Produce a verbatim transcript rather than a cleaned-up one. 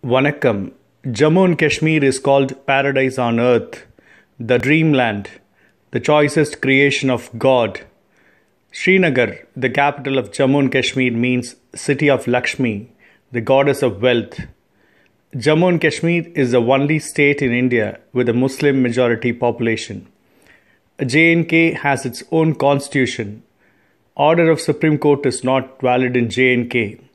Vanakkam. Jammu and Kashmir is called paradise on earth, the dreamland, the choicest creation of God. Srinagar, the capital of Jammu and Kashmir, means city of Lakshmi, the goddess of wealth. Jammu and Kashmir is the only state in India with a Muslim majority population. J and K has its own constitution. Order of Supreme Court is not valid in J and K.